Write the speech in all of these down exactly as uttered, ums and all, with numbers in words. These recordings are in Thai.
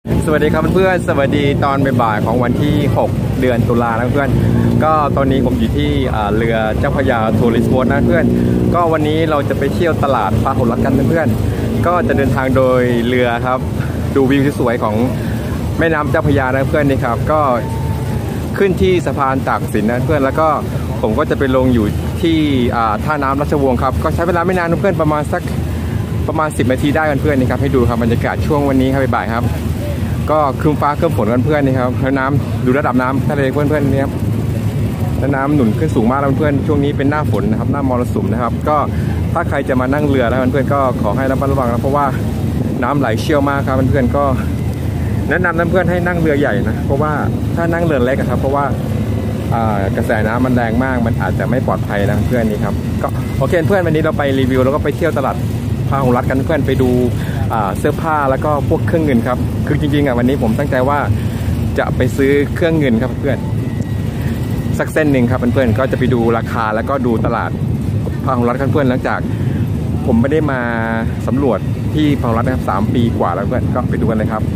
สวัสดีครับเพื่อนสวัสดีตอนบ่ายๆของวันที่หกเดือนตุลานะเพื่อนก็ตอนนี้ผมอยู่ที่เรือเจ้าพระยาทัวริสต์โบ๊ทนะเพื่อนก็วันนี้เราจะไปเที่ยวตลาดพาหุรัตกันเพื่อนก็จะเดินทางโดยเรือครับดูวิวที่สวยของแม่น้ำเจ้าพระยานะเพื่อนนี่ครับก็ขึ้นที่สะพานตากสินนะเพื่อนแล้วก็ผมก็จะไปลงอยู่ที่ท่าน้ำราชวงศ์ครับก็ใช้เวลาไม่นานเพื่อนประมาณสักประมาณสิบนาทีได้กันเพื่อนนี่ครับให้ดูครับบรรยากาศช่วงวันนี้ครับบ่ายๆครับก็ครึ้มฟ้าครึ้มฝนกันเพื่อนนี่ครับแล้วน้ำดูระดับน้ำทะเลเพื่อนๆนี่ครับแล้วน้ำหนุนขึ้นสูงมากแล้วเพื่อนช่วงนี้เป็นหน้าฝนนะครับหน้ามรสุมนะครับก็ถ้าใครจะมานั่งเรือแล้วเพื่อนๆก็ขอให้ระมัดระวังนะเพราะว่าน้ำไหลเชี่ยวมากครับเพื่อนๆก็แนะนำเพื่อนๆให้นั่งเรือใหญ่นะเพราะว่าถ้านั่งเรือเล็กครับเพราะว่ากระแสน้ำมันแรงมากมันอาจจะไม่ปลอดภัยนะเพื่อนนี่ครับก็โอเคเพื่อนวันนี้เราไปรีวิวแล้วก็ไปเที่ยวตลาดพาหุรัตกันเพื่อนไปดูเสื้อผ้าแล้วก็พวกเครื่องเงินครับคือจริงๆอ่ะวันนี้ผมตั้งใจว่าจะไปซื้อเครื่องเงินครับเพื่อนสักเส้นหนึ่งครับเพื่อนๆก็จะไปดูราคาแล้วก็ดูตลาดพาหุรัตกันเพื่อนหลังจากผมไม่ได้มาสำรวจที่พาหุรัตนะครับสามปีกว่าแล้วเพื่อนก็ไปดูกันเลยครับ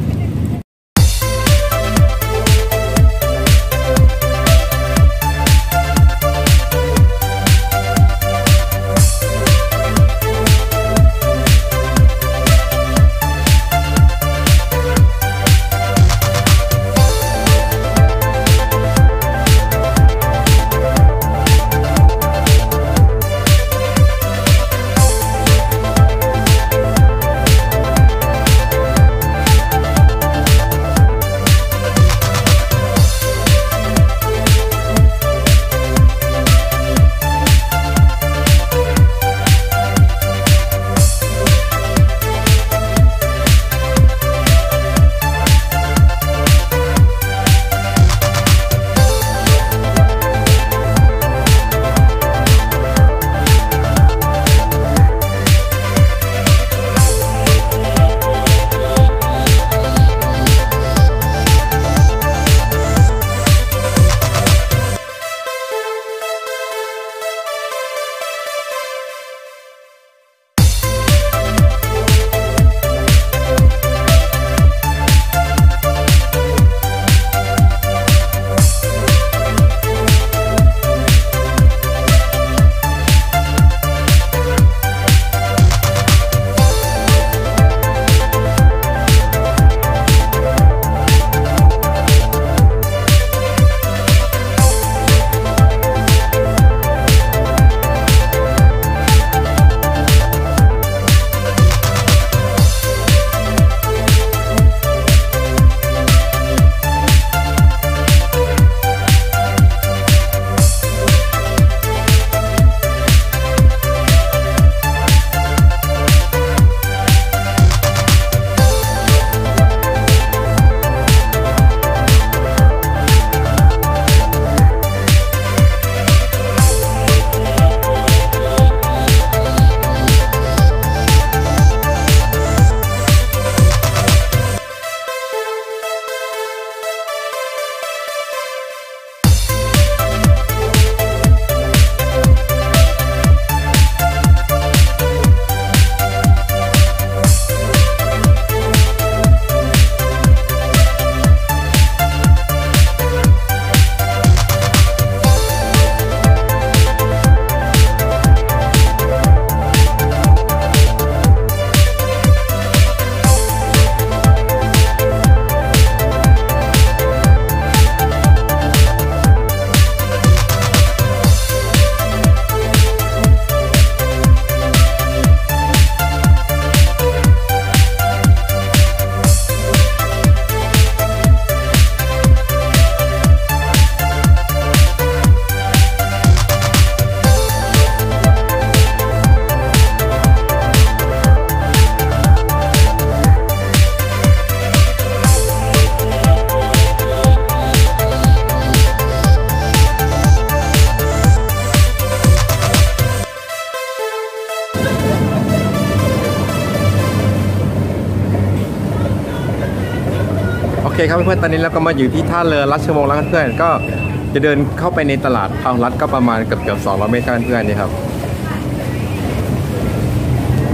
โอเคครับเพื่อนๆตอนนี้เราก็มาอยู่ที่ท่าเรือราชวงศ์แล้วเพื่อนๆก็จะเดินเข้าไปในตลาดพาหุรัตก็ประมาณเกือบเกือบสองร้อยเมตรครับเพื่อนๆนี่ครับครับ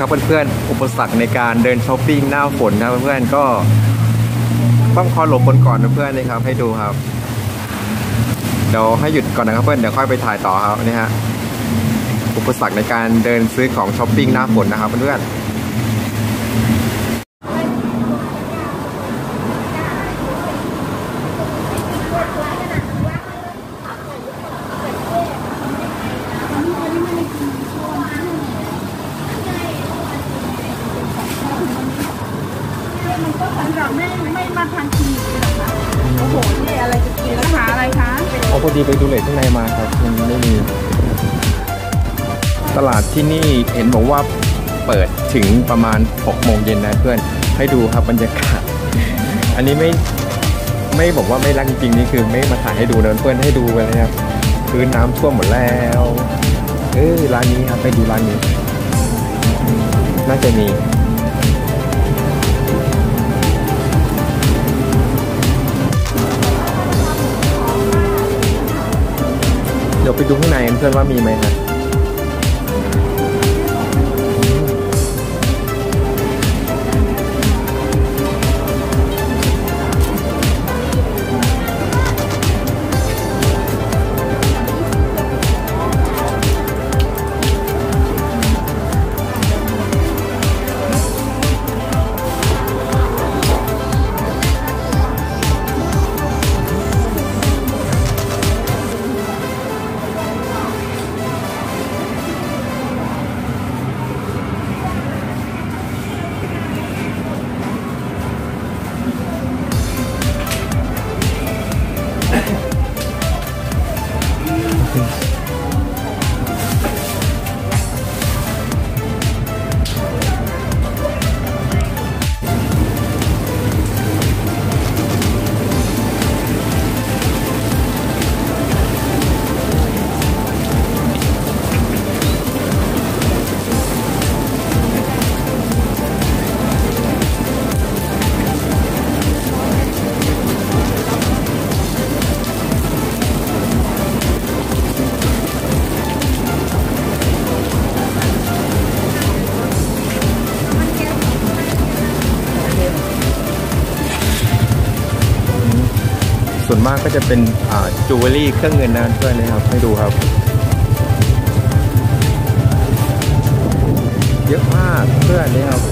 ครับเพื่อนๆอุปสรรคในการเดินช้อปปิ้งหน้าฝนนะเพื่อนๆก็ต้องคอยหลบฝนก่อนเพื่อนๆนี่ครับให้ดูครับเดี๋ยวให้หยุดก่อนนะครับเพื่อนเดี๋ยวค่อยไปถ่ายต่อครับนี่ฮะอุปสรรคในการเดินซื้อของช้อปปิ้งหน้าฝนนะครับเพื่อนๆไม่ไม่มาทานคลินิกเลยเหรอคะโอ้โหนี่อะไรจะกินราคาอะไรคะเอาพอดีไปดูเลทข้างในมาครับมันไม่มีตลาดที่นี่เห็นบอกว่าเปิดถึงประมาณหกโมงเย็นนะเพื่อนให้ดูครับบรรยากาศอันนี้ไม่ไม่บอกว่าไม่รักจริงนี่คือไม่มาถ่ายให้ดูนะเพื่อนให้ดูไปเลยครับพื้นน้ำท่วมหมดแล้วเออร้านนี้ครับไปดูร้านนี้น่าจะมีเดี๋ยวไปดูข้างในเพื่อนว่ามีไหมครับส่วนมากก็จะเป็นจูเวลรี่เครื่องเงินนะเพื่อนนะครับให้ดูครับเยอะมากเพื่อนนี่ครับ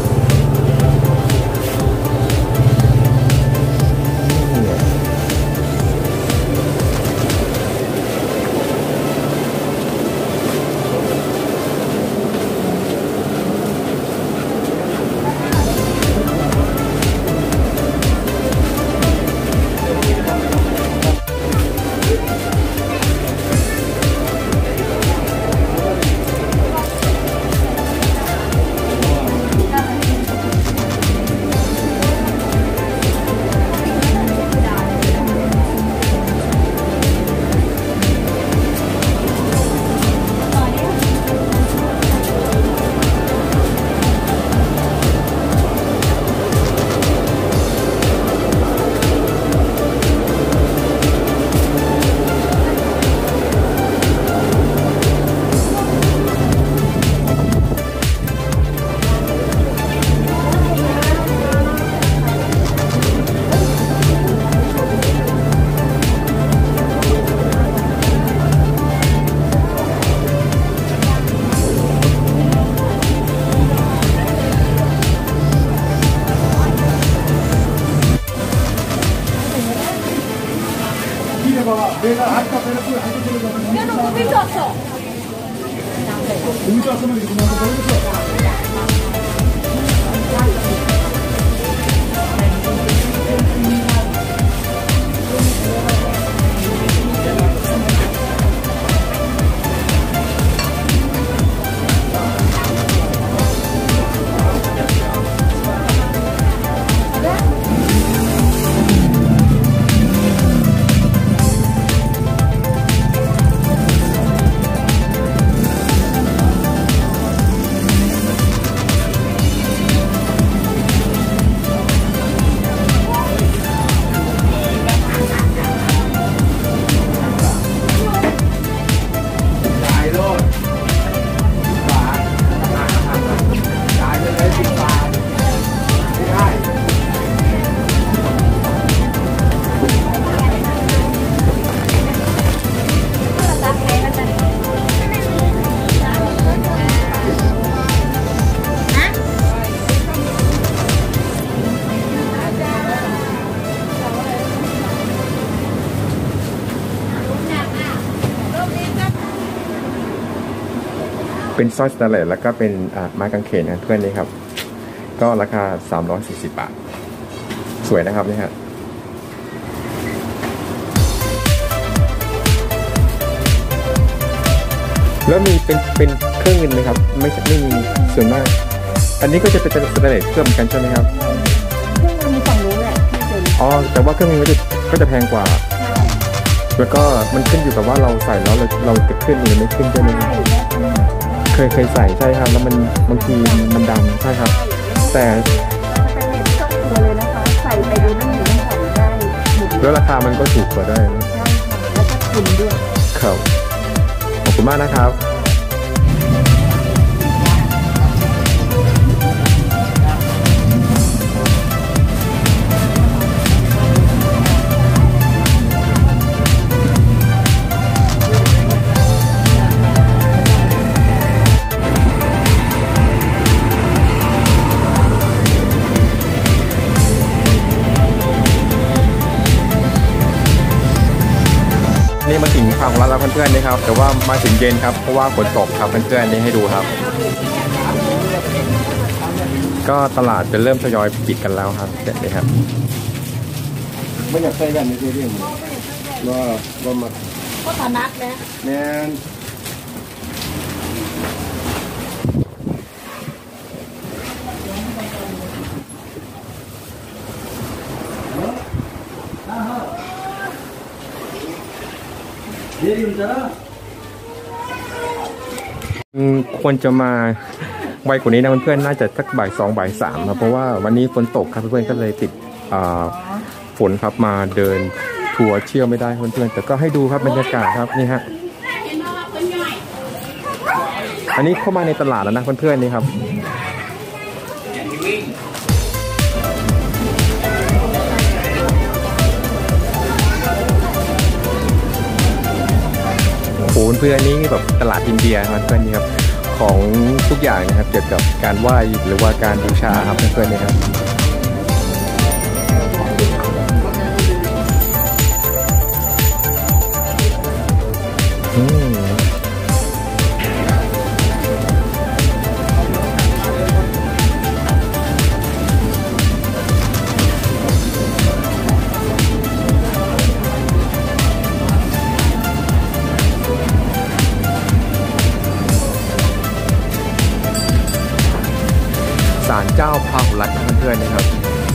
เป็นสร้อยสแตนเลสแล้วก็เป็นไม้กางเขนนะเพื่อนนี่ครับก็ราคาสามร้อยสี่สิบบาทสวยนะครับนี่ฮะแล้วมีเป็นเป็นเครื่องเงินไหมครับไม่ไม่มีส่วนมากอันนี้ก็จะเป็นสแตนเลสเครื่องเหมือนกันใช่ไหมครับเครื่องมือฝั่งนู้นแหละอ๋อแต่ว่าเครื่องมือก็จะก็จะแพงกว่าแล้วก็มันขึ้นอยู่กับว่าเราใส่แล้วเราเราจะขึ้นหรือไม่ขึ้นใช่ไหมเคยเคยใส่ใช่ครับแล้วมันบางทีมันดำใช่ครับแต่ตัวเลยนะคะใส่ไปดูนั่งอยู่นั่งใส่ได้แล้วราคามันก็ถูกกว่าได้ใช่ค่ะแล้วก็คุณด้วยครับขอบคุณมากนะครับนี่มาถึงฝั่งร้านแล้วเพื่อนๆนี่ครับแต่ว่ามาถึงเย็นครับเพราะว่าฝนตกครับเพื่อนๆนี่ให้ดูครับก็ตลาดจะเริ่มทยอยปิดกันแล้วครับเสร็จเลยครับไม่อยากใส่แบบนี้เรื่องว่าว่ามาก็ตานัดแล้วแน่นควรจะมาไวกว่านี้นะเพื่อนๆน่าจะสักบ่ายสองบ่ายสามครับเพราะว่าวันนี้ฝนตกครับเพื่อนๆก็เลยติดฝนครับมาเดินทัวร์เที่ยวไม่ได้เพื่อนๆแต่ก็ให้ดูครับบรรยากาศครับนี่ฮะอันนี้เข้ามาในตลาดแล้วนะเพื่อนๆนี่ครับโอ้เพื่อนนี่แบบตลาดอินเดียครับเพื่อนนี่ครับของทุกอย่างนะครับเกี่ยวกับการไหว้หรือว่าการบูชาครับเพื่อนๆนี่ครับอืมศาลเจ้าพาหุรัตน์เพื่อนๆนะครับ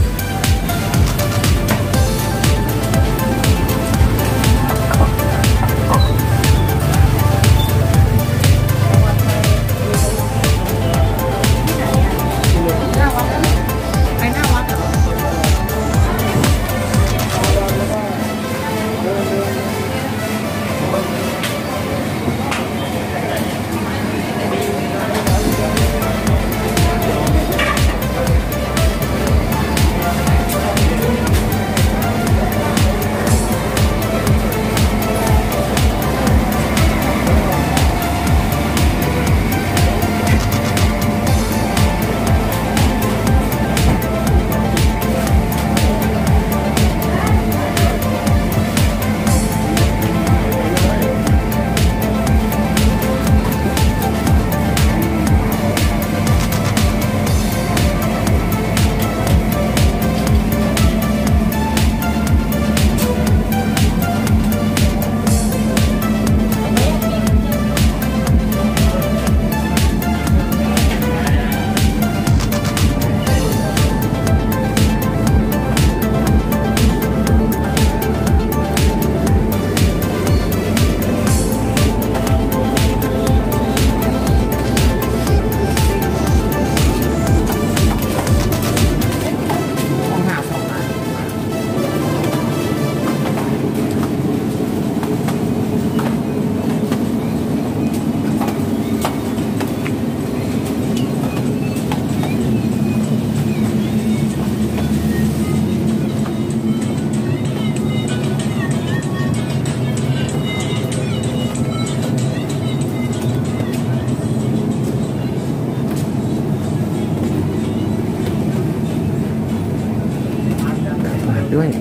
ด้วย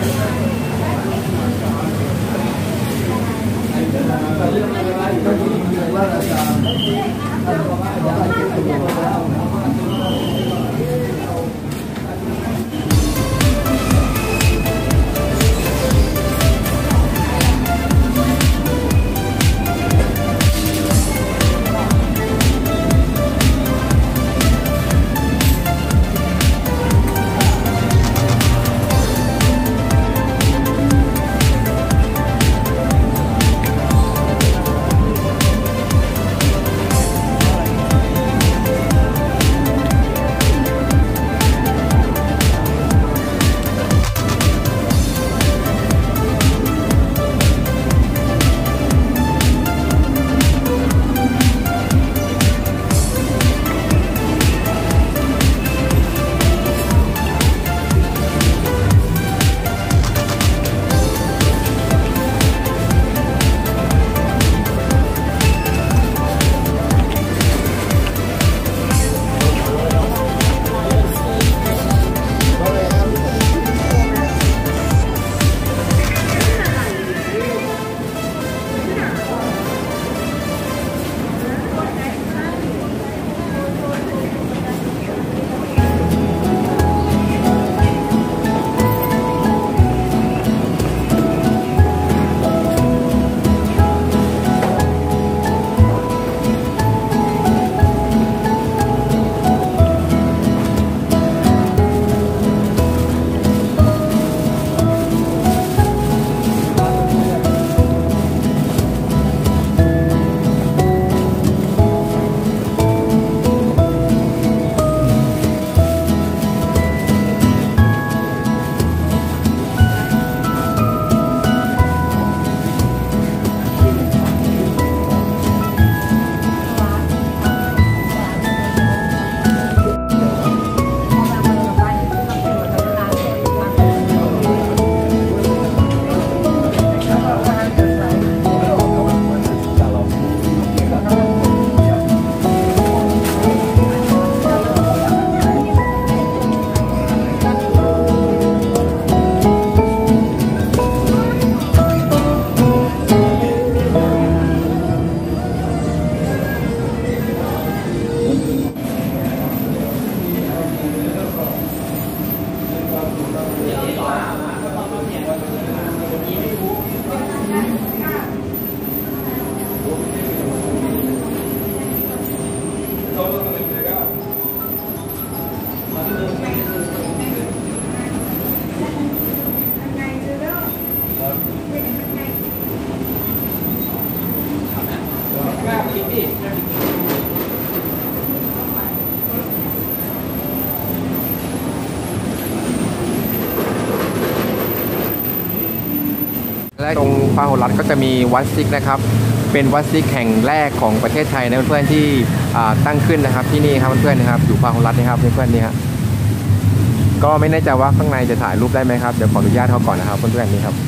และตรงพาหุรัตน์ก็จะมีวัดซิกนะครับเป็นวัดซิกแห่งแรกของประเทศไทยนะเพื่อนๆที่ตั้งขึ้นนะครับที่นี่ครับเพื่อนๆนะครับอยู่พาหุรัตน์นะครับเพื่อนๆนี่ครับก็ไม่แน่ใจว่าข้างในจะถ่ายรูปได้ไหมครับเดี๋ยวขออนุญาตเขาก่อนนะครับเพื่อนๆนี่ครับ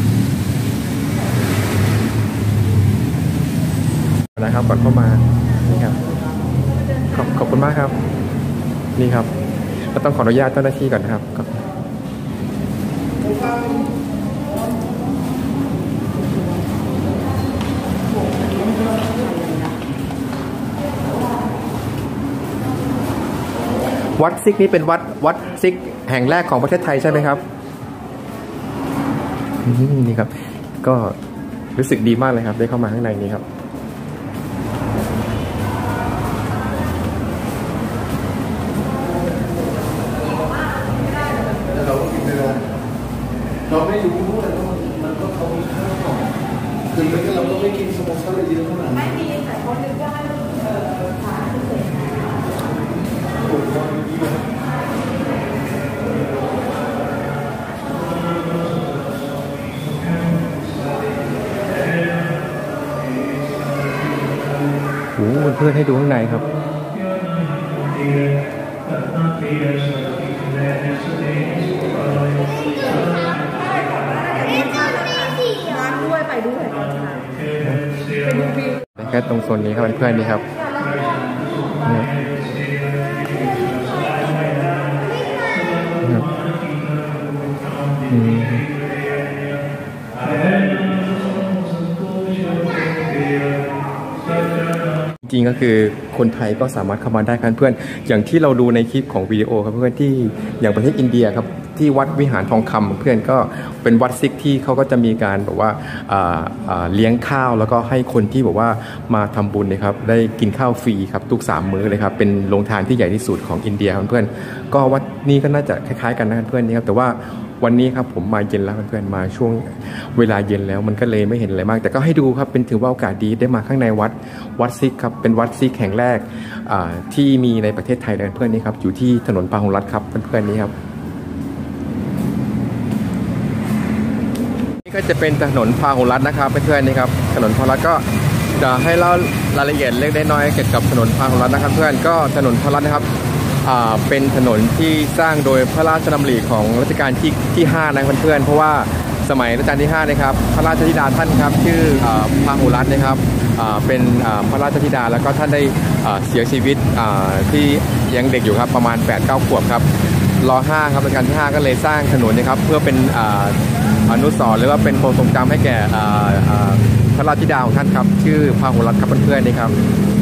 นะครับก่อนเข้ามานี่ครับขอบขอบคุณมากครับนี่ครับก็ต้องขออนุญาตเจ้าหน้าที่ก่อนนะครับวัดซิกนี้เป็นวัดวัดซิกแห่งแรกของประเทศไทยใช่ไหมครับนี่ครับก็รู้สึกดีมากเลยครับได้เข้ามาข้างในนี้ครับเราไม่รู้ด้วยมันก็เขามีข้าวคือไม่งั้นเราก็ไม่กินสมองเขาเลยเยอะขนาดนั้นไม่มีแต่เขาจะได้เอ่อขาพิเศษโอ้โหโอ้โหเพื่อนให้ดูข้างในครับแค่ตรงโซนนี้ครับเพื่อนๆนี่ครับจริงก็คือคนไทยก็สามารถเข้ามาได้ครับเพื่อนอย่างที่เราดูในคลิปของวิดีโอครับเพื่อนที่อย่างประเทศอินเดียครับที่วัดวิหารทองคำเพื่อนก็เป็นวัดซิกที่เขาก็จะมีการแบบว่าเลี้ยงข้าวแล้วก็ให้คนที่บอกว่ามาทำบุญนะครับได้กินข้าวฟรีครับทุกสามมื้อเลยครับเป็นโรงทานที่ใหญ่ที่สุดของอินเดียครับเพื่อนก็วัดนี้ก็น่าจะคล้ายๆกันนะเพื่อนนี่ครับแต่ว่าวันนี้ครับผมมาเย็นแล้วเพื่อนๆมาช่วงเวลาเย็นแล้วมันก็เลยไม่เห็นอะไรมากแต่ก็ให้ดูครับเป็นถือว่าโอกาสดีได้มาข้างในวัดวัดซิกครับเป็นวัดซิกแห่งแรกที่มีในประเทศไทยเลยเพื่อนนี่ครับอยู่ที่ถนนพาหุรัตน์ครับเพื่อนๆนี้ครับนี่ก็จะเป็นถนนพาหุรัตน์นะครับเพื่อนๆนี่ครับถนนพาหุรัตน์ก็จะให้เล่ารายละเอียดเล็กน้อยเกี่ยวกับถนนพาหุรัตน์นะครับเพื่อนก็ถนนพาหุรัตน์นะครับเป็นถนนที่สร้างโดยพระราชดำริของรัชกาลที่ที่ห้านะเพื่อนๆเพราะว่าสมัยรัชกาลที่ห้านะครับพระราชธิดาท่านครับชื่อพาหุรัตน์นะครับเป็นพระราชธิดาแล้วก็ท่านได้เสียชีวิตที่ยังเด็กอยู่ครับประมาณ แปดเก้า ขวบครับรอห้าครับรัชกาลที่ห้าก็เลยสร้างถนนนะครับเพื่อเป็นอนุสรณ์หรือว่าเป็นความทรงจำให้แก่พระราชธิดาของท่านครับชื่อพาหุรัตน์ครับเพื่อนๆนี่ครับ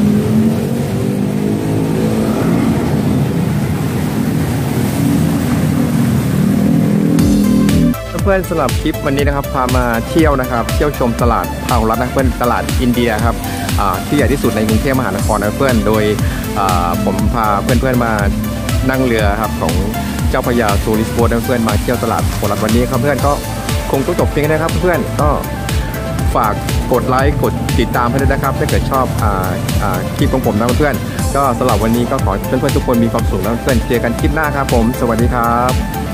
เพื่อนสำหรับคลิปวันนี้นะครับพามาเที่ยวนะครับเที่ยวชมตลาดพาหุรัตน์นะเพื่อนตลาดอินเดียครับที่ใหญ่ที่สุดในกรุงเทพมหานครนะเพื่อนโดยผมพาเพื่อนๆมานั่งเรือครับของเจ้าพระยาทัวริสต์โบ๊ทนะเพื่อนมาเที่ยวตลาดพาหุรัตน์วันนี้ครับเพื่อนก็คงต้องจบเพียงแค่นี้ครับเพื่อนก็ฝากกดไลค์กดติดตามให้ด้วยนะครับถ้าเกิดชอบคลิปของผมนะเพื่อนก็สำหรับวันนี้ก็ขอเพื่อนๆทุกคนมีความสุขนะเพื่อนเจอกันคลิปหน้าครับผมสวัสดีครับ